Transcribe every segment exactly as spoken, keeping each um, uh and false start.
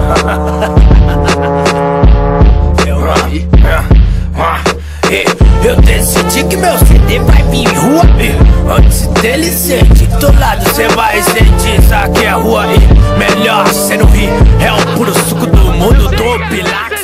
Eu decidi que meu C D vai vir em rua. Antes dele ser titulado, cê vai sentir, sabe que é rua. E melhor cê não rir, é o puro suco do mundo do Pilax.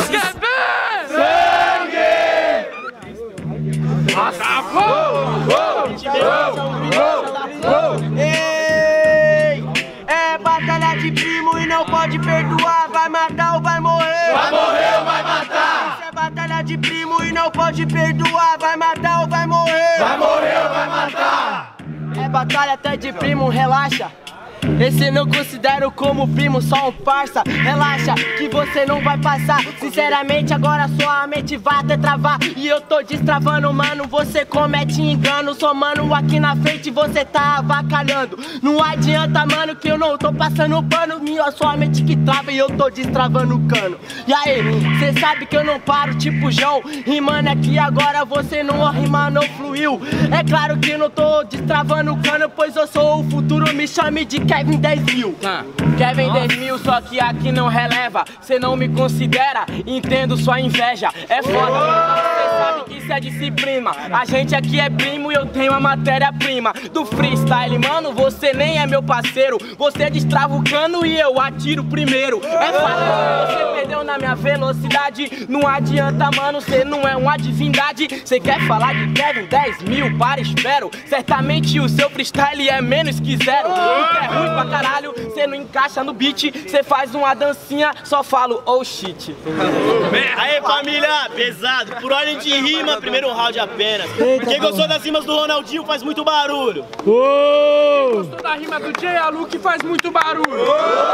Ei, é batalha de primo e não pode perdoar. Vai matar ou vai morrer? Vai morrer ou vai matar? Isso é batalha de primo e não pode perdoar. Vai matar ou vai morrer? Vai morrer ou vai matar? É batalha até de primo, relaxa. Esse não considero como primo, só um parça. Relaxa que você não vai passar. Sinceramente agora sua mente vai até travar. E eu tô destravando, mano, você comete engano. Sou mano aqui na frente, você tá avacalhando. Não adianta, mano, que eu não tô passando pano. Minha sua mente que trava e eu tô destravando o cano. E aí, cê sabe que eu não paro tipo João. Rimando aqui agora você não rima, não fluiu. É claro que eu não tô destravando o cano, pois eu sou o futuro, me chame de Kevin dez mil. ah, Kevin dez mil, só que aqui não releva. Cê não me considera, entendo sua inveja. É foda, cê sabe que isso é disciplina. A gente aqui é primo e eu tenho a matéria-prima do freestyle, mano, você nem é meu parceiro. Você destrava o cano e eu atiro primeiro. É foda, você perdeu na minha velocidade. Não adianta, mano, cê não é uma divindade. Cê quer falar de Kevin dez mil? Para, espero. Certamente o seu freestyle é menos que zero. O que é ruim pra caralho, cê não encaixa no beat. Cê faz uma dancinha, só falo oh shit. Aê família, pesado. Por ordem de rima, primeiro round apenas. Quem gostou das rimas do Ronaldinho faz muito barulho. Gostou da rima do J A Luke faz muito barulho.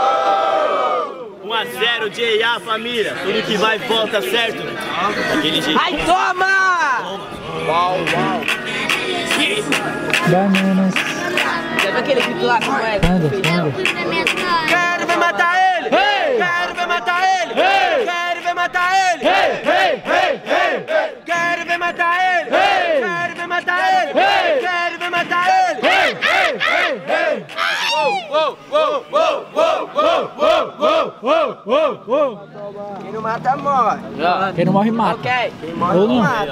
um a zero J A, família. Tudo que vai e volta, certo? Daquele jeito. Ai, toma! Uau, uau. Bananas. Já viu aquele grito lá como é? Nada, nada. Quero ver matar ele! Hey! Quero ver matar ele! Hey! Quero ver matar ele! Hey, hey, hey, hey! Quero ver matar ele! Hey! Quero ver matar ele! Hey! Quero ver matar ele! Hey, hey, hey, hey! Uou, uou, uou, uou, uou, uou, uou, uou, uou, uou. Quem não mata, morre. Quem não morre, mata. Ok, quem morre, Ou não. mata.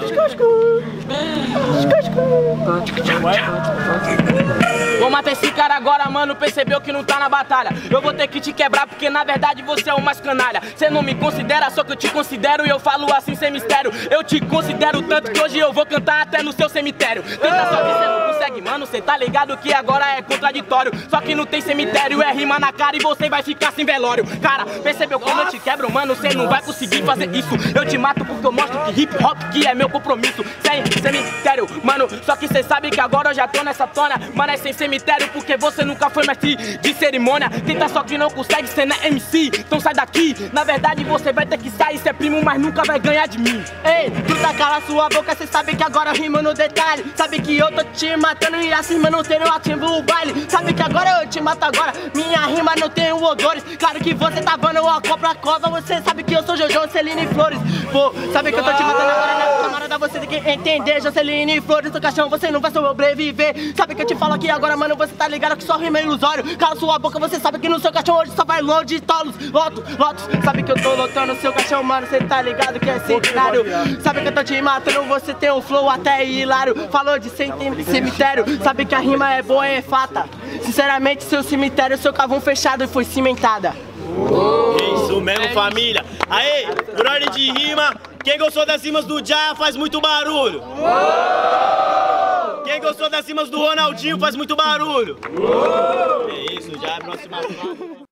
Vou matar esse cara agora, mano, percebeu que não tá na batalha. Eu vou ter que te quebrar porque na verdade você é o mais canalha. Cê não me considera, só que eu te considero e eu falo assim sem mistério. Eu te considero tanto que hoje eu vou cantar até no seu cemitério. Tenta só que cê não consegue, mano, cê tá ligado que agora é contraditório. Só que não tem cemitério, é rima na cara e você vai ficar sem velório. Cara, percebeu como eu te quebro, mano, cê não vai conseguir fazer isso. Eu te mato porque eu mostro que hip hop que é meu compromisso. Sem cemitério, mano, só que cê sabe que agora eu já tô nessa tona. Mano, é sem cemitério porque você nunca foi mestre de cerimônia. Tenta só que não consegue, cê não é M C, então sai daqui. Na verdade você vai ter que sair, cê é primo, mas nunca vai ganhar de mim. Ei, tu tá cala sua boca, cê sabe que agora eu rimo no detalhe. Sabe que eu tô te matando e assim, mano, não eu ativo o baile. Sabe que agora eu te mato agora, minha rima não tem odores. Claro que você tá vando uma cobra cova, você sabe que eu sou Jojo, Celine Flores. Pô, sabe que eu tô te matando agora na camarada, você tem que entender, Joceline Flores do caixão, você não vai sobreviver. Sabe que eu te falo aqui agora, mano, você tá ligado que só rima é ilusório. Cala sua boca, você sabe que no seu caixão hoje só vai longe de tolos. Loto, lotos, sabe que eu tô lotando o seu caixão, mano, você tá ligado que é centenário. Sabe que eu tô te matando, você tem um flow até hilário. Falou de cemitério, sabe que a rima é boa e é fata. Sinceramente, seu cemitério, seu cavão fechado e foi cimentada. Isso mesmo, família. Aê, por ordem de rima, quem gostou das rimas do Jaya faz muito barulho. Quem gostou das rimas do Ronaldinho faz muito barulho. É isso, já é a próxima.